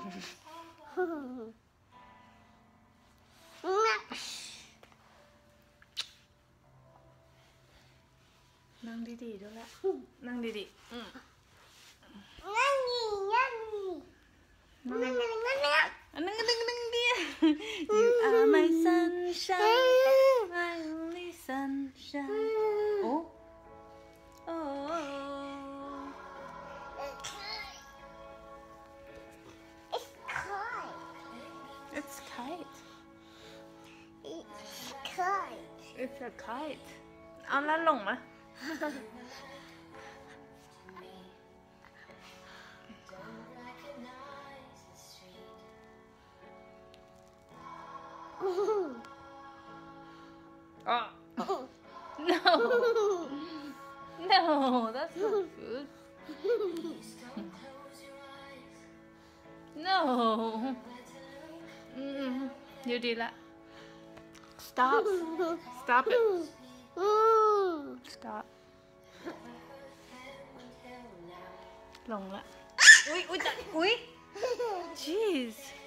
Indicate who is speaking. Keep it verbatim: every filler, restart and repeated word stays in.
Speaker 1: นั่งดีๆด้วยละนั่งดีๆอืม
Speaker 2: นั่งนี่นั่งนี่นั่งนี่
Speaker 1: นั่งนั่งนั่งดิ You are my sunshine my only sunshine โอ้โอ้
Speaker 2: It's kite.
Speaker 1: It's kite
Speaker 2: It's kite.
Speaker 1: It's a kite เอาแล้วลงมา Oh no no that's not food no อืมอยู่ดีละ stop stop it stop ลงละ อุ๊ยอุ๊ยจัดอุ๊ย jeez